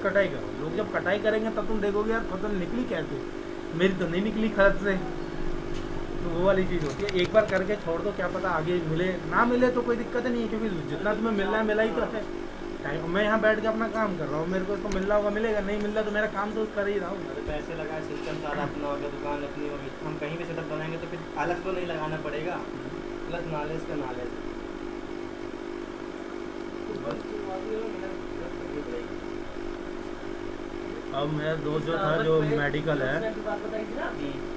कटाई करो। लोग जब कटाई करेंगे तब तुम देखोगे यार फसल निकली कैसे, मेरी तो नहीं निकली खर्च से। तो वो वाली चीज़ होती है, एक बार करके छोड़ दो, क्या पता आगे मिले ना मिले तो कोई दिक्कत नहीं है, क्योंकि जितना तुम्हें मिल रहा है मिला ही तो है। टाइम मैं यहाँ बैठ के अपना काम कर रहा हूँ, मेरे को इसको मिल रहा होगा मिलेगा, नहीं मिल रहा तो मेरा काम तो कर ही रहा हूँ। अरे पैसे लगाए, सिस्टम सारा अपना हो गया, दुकान अपनी होगी, हम कहीं भी सेटअप बनाएंगे तो फिर अलग तो नहीं लगाना पड़ेगा, प्लस नॉलेज का नॉलेज। अब मेरा दोस्त जो था जो मेडिकल है,